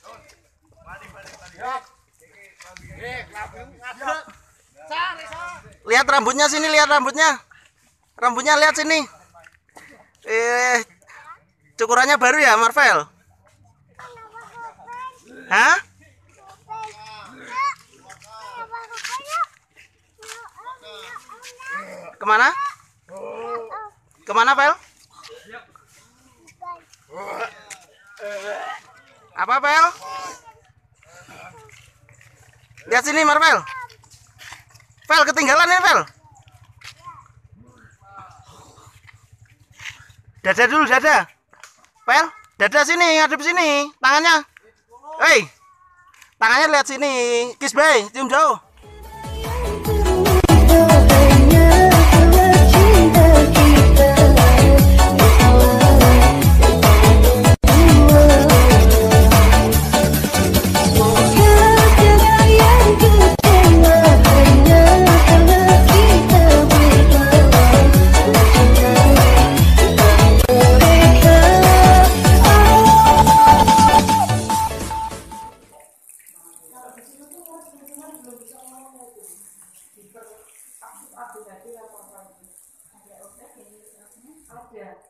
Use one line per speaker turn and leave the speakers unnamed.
Lihat rambutnya sini, lihat rambutnya. Rambutnya lihat sini. Cukurannya baru ya, Marvel? Hah? Kemana? Kemana, Vel? Apa, Vel? Lihat sini, Marvel. Vel, ketinggalan ya, Vel. Dada dulu, dada. Vel, dada sini, ngadep sini. Tangannya. Hei. Tangannya lihat sini. Kiss bye, cium jauh.
Ada